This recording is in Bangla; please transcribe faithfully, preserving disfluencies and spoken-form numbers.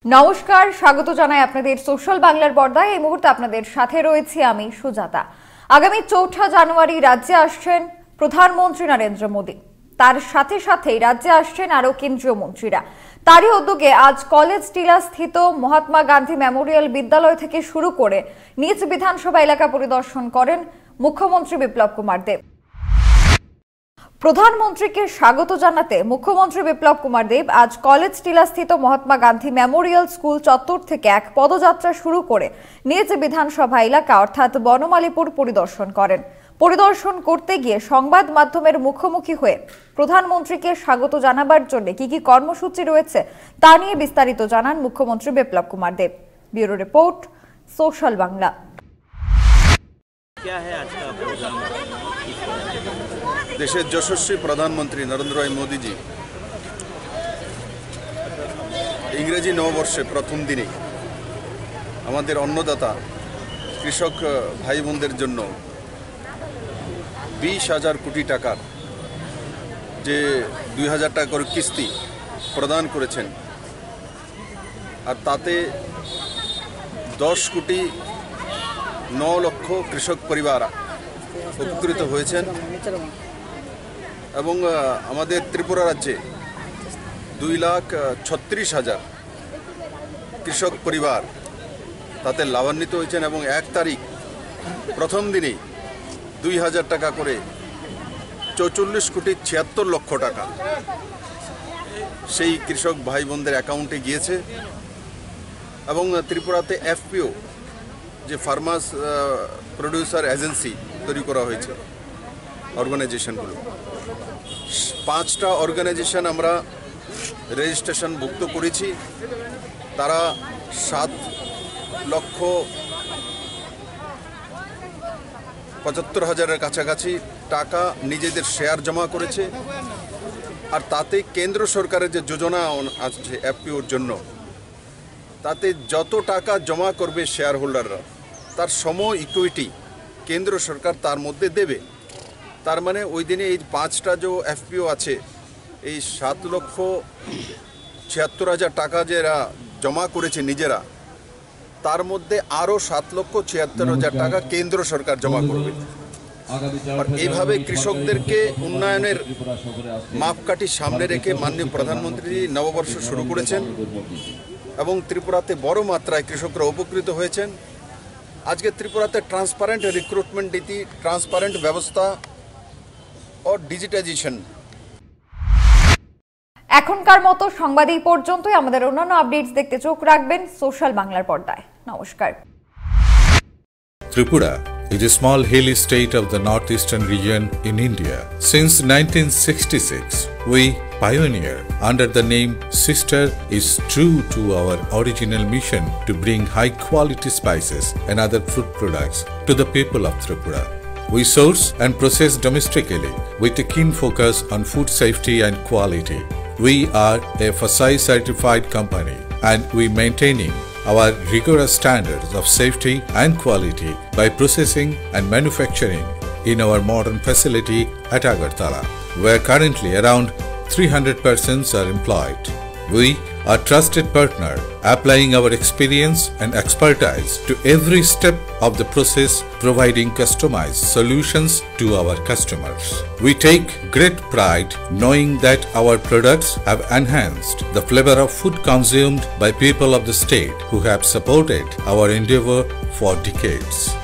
নমস্কার, স্বাগত জানাই আপনাদের সোশ্যাল বাংলার পর্দায়। এই মুহূর্তে আপনাদের সাথে রয়েছি আমি সুজাতা। আগামী চৌঠা জানুয়ারি রাজ্যে আসছেন প্রধানমন্ত্রী নরেন্দ্র মোদী। তার সাথে সাথেই রাজ্যে আসছেন আরো কেন্দ্রীয় মন্ত্রীরা। তারই উদ্যোগে আজ কলেজ টিলা স্থিত মহাত্মা গান্ধী মেমোরিয়াল বিদ্যালয় থেকে শুরু করে নিজ বিধানসভা এলাকা পরিদর্শন করেন মুখ্যমন্ত্রী বিপ্লব কুমার দেব। প্রধানমন্ত্রীকে স্বাগত জানাতে মুখ্যমন্ত্রী বিপ্লব কুমার দেব আজ কলেজ টিলা স্থিত মহাত্মা গান্ধী মেমোরিয়াল স্কুল চত্বর থেকে এক পদযাত্রা শুরু করে নিজ বিধানসভা এলাকা অর্থাৎ বনমালীপুর পরিদর্শন করেন। পরিদর্শন করতে গিয়ে সংবাদ মাধ্যমের মুখোমুখি হয়ে প্রধানমন্ত্রীকে স্বাগত জানাবার জন্য কি কি কর্মসূচি রয়েছে তা নিয়ে বিস্তারিত জানান মুখ্যমন্ত্রী Biplab Kumar Deb. Bureau report, social Bangla. দেশের যশস্বী প্রধানমন্ত্রী নরেন্দ্র ভাই মোদীজি ইংরেজি নববর্ষে প্রথম দিনে আমাদের অন্নদাতা কৃষক ভাই বোনদের জন্য বিশ হাজার কোটি টাকার যে দুই হাজার টাকা করে কিস্তি প্রদান করেছেন, আর তাতে দশ কোটি ন লক্ষ কৃষক পরিবার উপকৃত হয়েছেন এবং আমাদের ত্রিপুরা রাজ্যে দুই লাখ ছত্রিশ হাজার কৃষক পরিবার তাতে লাভান্বিত হয়েছেন এবং এক তারিখ প্রথম দিনেই দুই হাজার টাকা করে চৌচল্লিশ কোটি ছিয়াত্তর লক্ষ টাকা সেই কৃষক ভাই বোনদের অ্যাকাউন্টে গিয়েছে। এবং ত্রিপুরাতে এফপিও যে ফার্মার্স প্রডিউসার এজেন্সি তৈরি করা হয়েছে, অর্গানাইজেশনগুলো পাঁচটা অর্গানাইজেশন আমরা রেজিস্ট্রেশন ভুক্ত করেছি। তারা সাত লক্ষ পঁচাত্তর হাজারের কাছাকাছি টাকা নিজেদের শেয়ার জমা করেছে। আর তাতে কেন্দ্র সরকারের যে যোজনা আছে এফপিওর জন্য, তাতে যত টাকা জমা করবে শেয়ার হোল্ডাররা তার সম ইকুইটি কেন্দ্র সরকার তার মধ্যে দেবে। তার মানে ওই দিনে এই পাঁচটা যে এফপিও আছে, এই সাত লক্ষ ছিয়াত্তর হাজার টাকা যারা জমা করেছে নিজেরা, তার মধ্যে আরও সাত লক্ষ ছিয়াত্তর হাজার টাকা কেন্দ্র সরকার জমা করবে। আর এইভাবে কৃষকদেরকে উন্নয়নের মাপকাঠি সামনে রেখে মাননীয় প্রধানমন্ত্রী নববর্ষ শুরু করেছেন এবং ত্রিপুরাতে বড় মাত্রায় কৃষকরা উপকৃত হয়েছেন। আজকে ত্রিপুরাতে ট্রান্সপারেন্ট রিক্রুটমেন্ট নীতি, ট্রান্সপারেন্ট ব্যবস্থা ও ডিজিটাইজেশন। এখনকার মতো সংবাদ এই পর্যন্তই। আমাদের অন্যান্য আপডেটস দেখতে চোখ রাখবেন সোশ্যাল বাংলার পর্দায়। নমস্কার। Tripura is a small hilly state of the northeastern region in India. Since nineteen sixty-six, we pioneer under the name Sister is true to our original mission to bring high quality spices and other fruit products to the people of Tripura. We source and process domestically with a keen focus on food safety and quality. We are a F S S A I certified company and we maintaining our rigorous standards of safety and quality by processing and manufacturing in our modern facility at Agartala, where currently around three hundred persons are employed. We are trusted partner, applying our experience and expertise to every step of the process, providing customized solutions to our customers. We take great pride knowing that our products have enhanced the flavor of food consumed by people of the state who have supported our endeavor for decades.